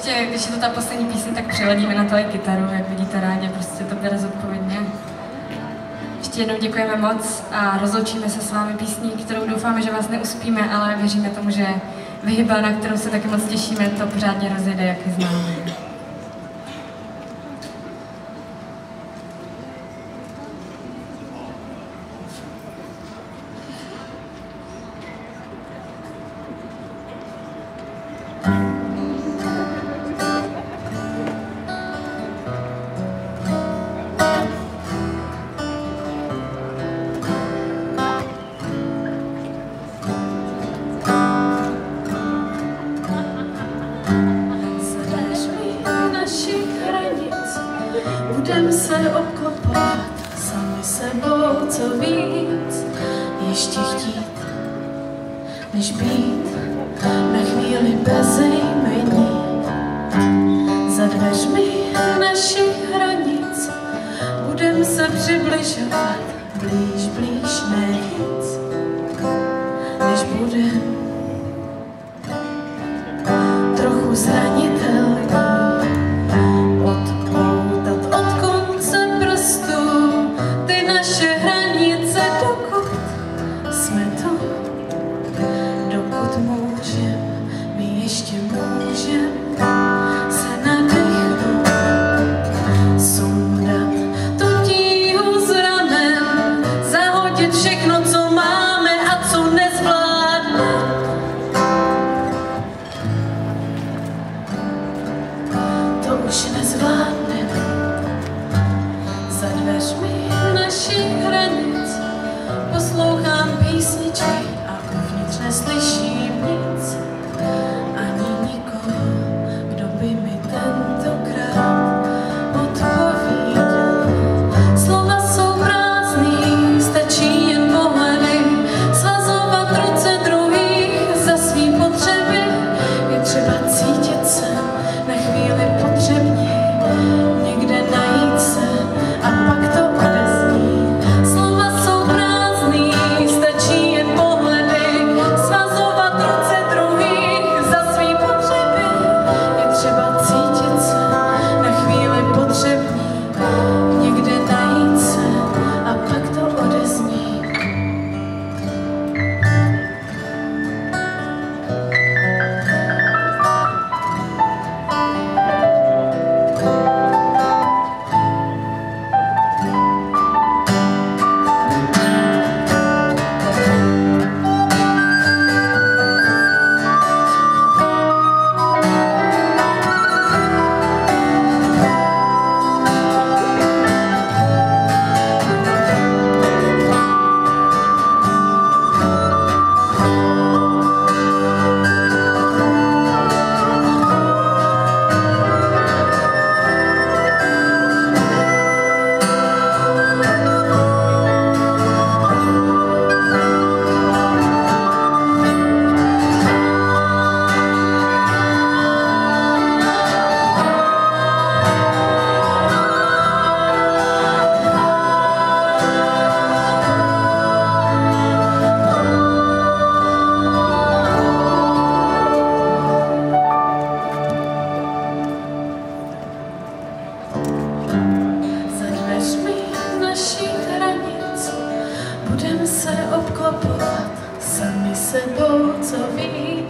ještě, když je to ta poslední píseň, tak přeladíme na to i kytaru, jak vidíte rádi, prostě to bude zodpovědně. Ještě jednou děkujeme moc a rozloučíme se s vámi písní, kterou doufáme, že vás neuspíme, ale věříme tomu, že Vyhyba, na kterou se taky moc těšíme, to pořádně rozjede, jak ji známe. Budem se obklopovat sami sebou, co víc ještě chtít, než být na chvíli bezejmení. Za dveřmi našich hranic budem se přibližovat blíž, blíž, ne víc, než budem trochu zranitelný. Už nezvládnem. Za dveřmi našich hranic poslouchám písničky a uvnitř neslyším nic, ani nikoho, kdo by mi tentokrát odpovídal. Slova jsou prázdný, stačí jen pohledy, svazovat ruce druhých za svý potřeby. Je třeba cítit se na chvíli potřebně, někde najít se a pak to odezní. Slova jsou prázdný, stačí jen pohledy, svazovat ruce druhých za svý potřeby. Je třeba cítit se na chvíli potřebně, někde najít se a pak to odezní. Budem se obklopovat sami sebou, co víc.